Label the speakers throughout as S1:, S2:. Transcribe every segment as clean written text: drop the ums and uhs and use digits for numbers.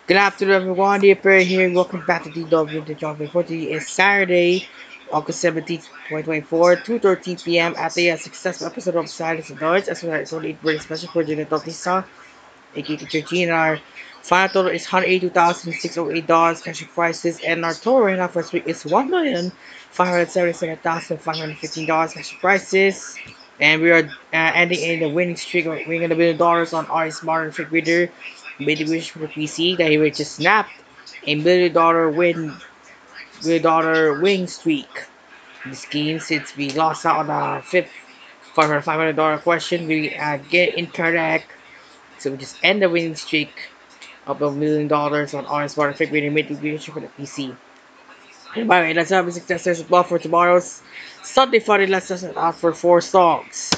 S1: Good afternoon, everyone. The Appear here. Welcome back to DW The Job Report. Today is Saturday, August 17th, 2024, 2:30 p.m. at a successful episode of Silence and Noise. As well as only very special for Junior Tisa, aka Teacher G, and our final total is $182,608 cash prices, and our total right now for this week is $1,577,515 cash prices. And we are ending in the winning streak of winning $1 million on our smart trick reader. Made the wish for the PC that he just snapped a $1 million winning streak. This game, since we lost out on the fifth $500 question, we get incorrect, so we just end the winning streak of $1 million on our smart trick reader. Made the wish for the PC. And by the way, let's have a success as well for tomorrow's Sunday Funday. Let's just out for 4 songs.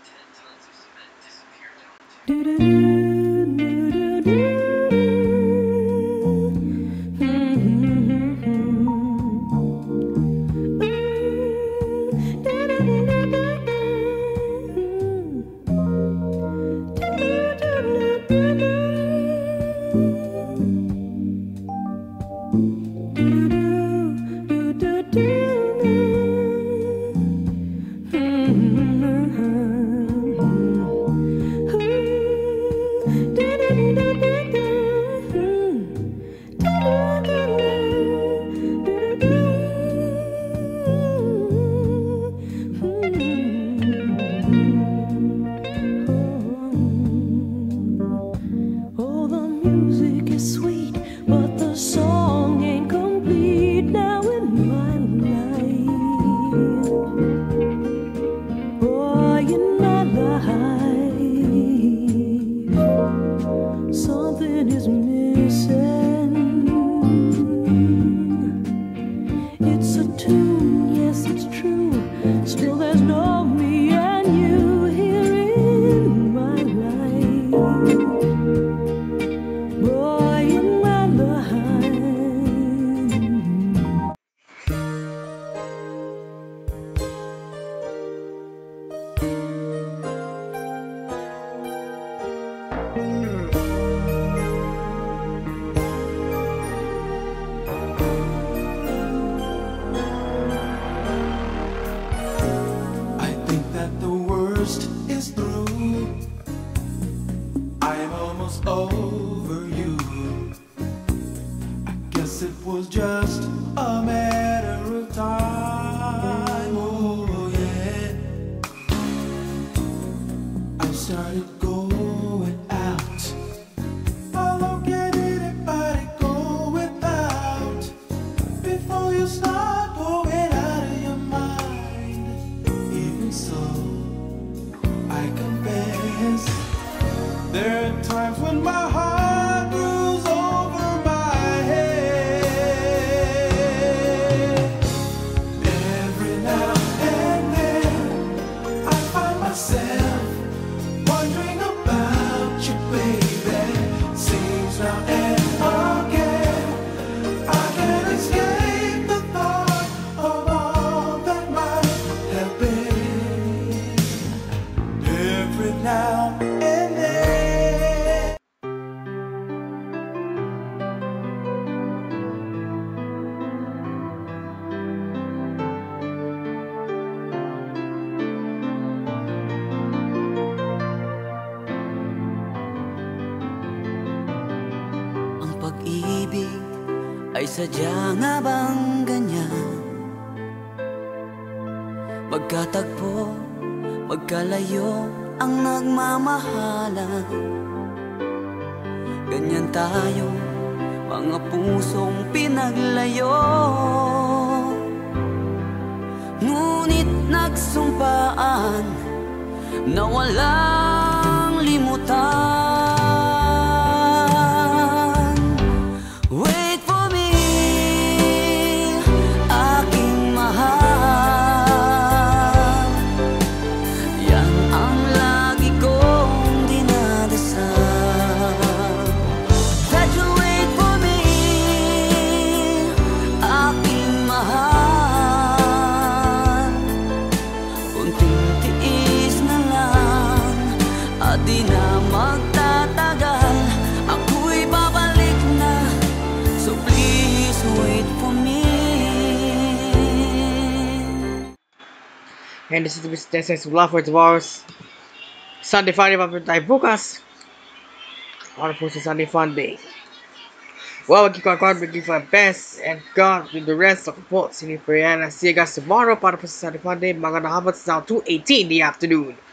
S2: Over you, I guess it was just a matter of time. Oh yeah, I started going out. How long can anybody go without before you start going out of your mind? Even so, I confess, there are times when my heart grows over my head. Every now and then I find myself wondering about you, baby. Seems now and again I can't escape the thought of all that might have been. Every now and then.
S3: Pag-ibig ay sadya nga bang ganyan? Magkatagpo, magkalayo ang nagmamahalan. Ganyan tayo, mga pusong pinaglayo. Ngunit nagsumpaan na walang limutan. Wait for me, aking mahal. Yan ang lagi kong dinadasal. That you wait for me, aking mahal. Kunting tiis na lang at di na magtagal.
S1: And this is the business of love for tomorrow's Sunday Funday papel tayo bukas. Para po sa Sunday Funday. Well, keep our God, we give our best, and God with the rest of the boats in Brianna. See you guys tomorrow para po sa Sunday Funday. Mga nahabot sa 2:18 in the afternoon.